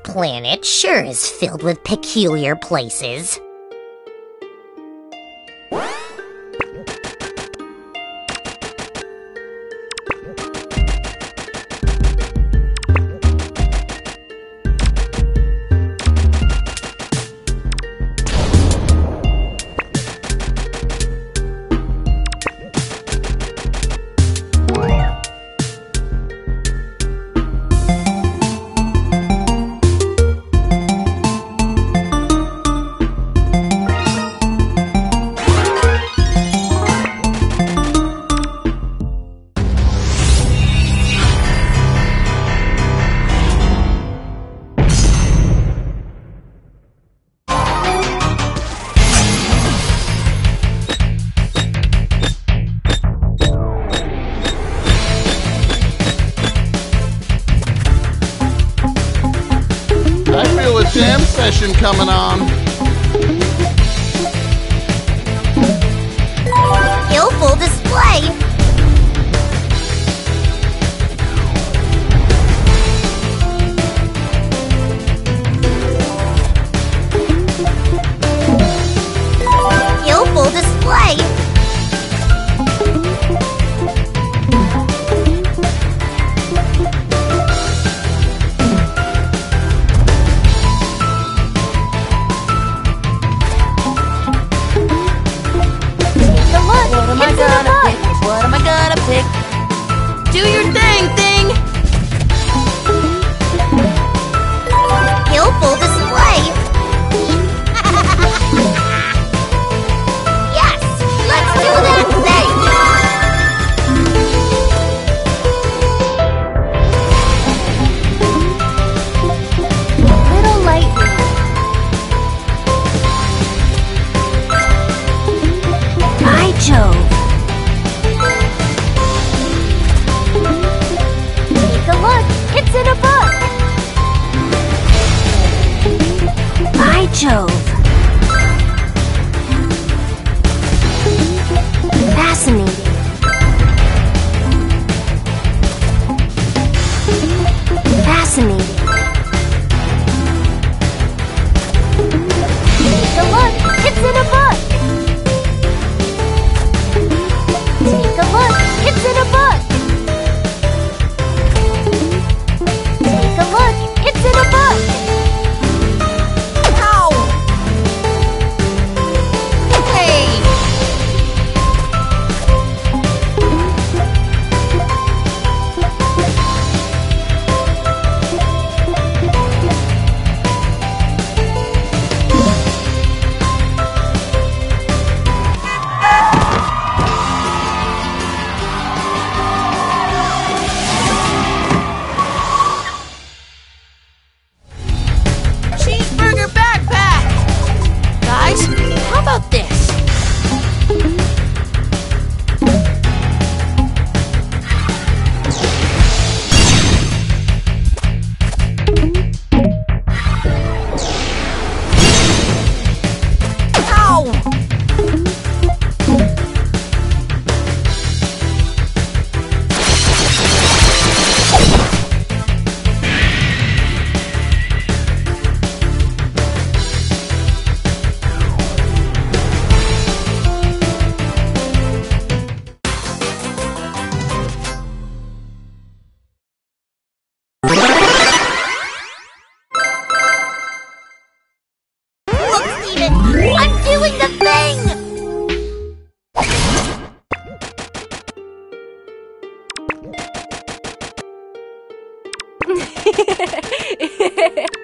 planet sure is filled with peculiar places. I feel a jam session coming on. Skillful display! Skillful display! What am I gonna pick? Do your thing, thing! Skillful display! Yes! Let's do that thing! Little lightning. By Jove! It's in a book! By Jove! Fascinating. Fascinating. Take a look! It's in a book! Take a look! It's in a book! Take a look! It's in a book! Ow! Hey! Cheeseburger backpack! Guys, how about this? Ow! Look, Steven! I'm doing the thing!